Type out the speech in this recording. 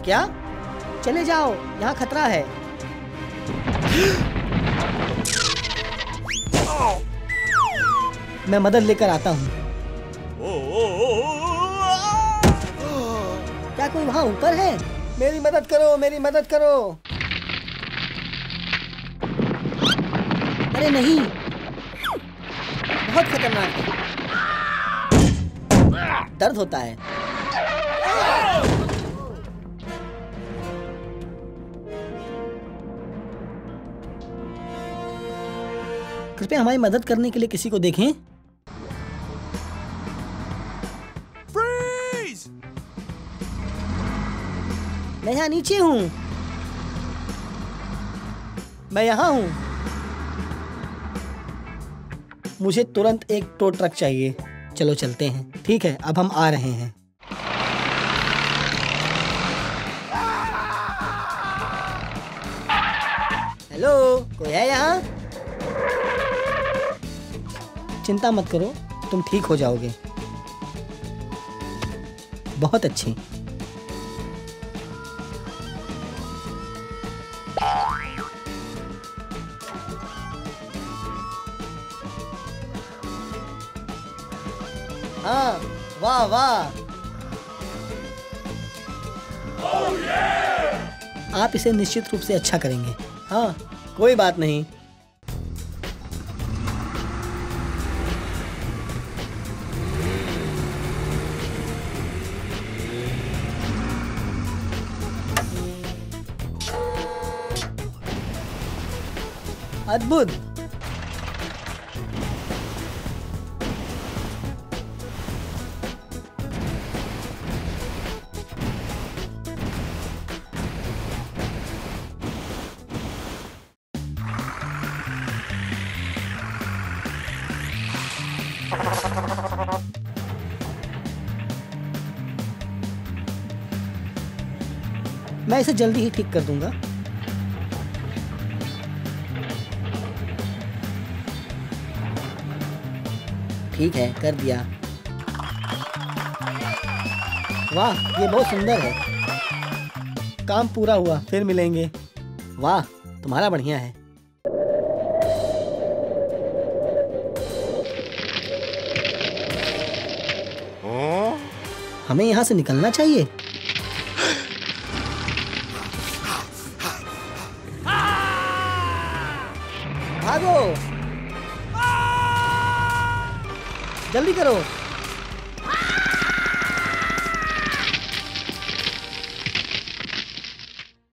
क्या? चले जाओ, यहाँ खतरा है। मैं मदद लेकर आता हूँ। क्या कोई वहाँ ऊपर है? मेरी मदद करो, मेरी मदद करो। अरे नहीं, बहुत खतरनाक है। दर्द होता है। कृपया हमारी मदद करने के लिए किसी को देखें। Freeze! मैं यहाँ नीचे हूँ। मैं यहाँ हूँ। मुझे तुरंत एक टो ट्रक चाहिए। चलो चलते हैं। ठीक है, अब हम आ रहे हैं। हेलो, कोई है यहाँ? चिंता मत करो, तुम ठीक हो जाओगे। बहुत अच्छी। हाँ, वाह वाह। आप इसे निश्चित रूप से अच्छा करेंगे। हाँ, कोई बात नहीं। अद्भुत। मैं इसे जल्दी ही ठीक कर दूंगा। ठीक है, कर दिया। वाह, ये बहुत सुंदर है। काम पूरा हुआ, फिर मिलेंगे। वाह, तुम्हारा बढ़िया है। हमें यहाँ से निकलना चाहिए। भागो, जल्दी करो।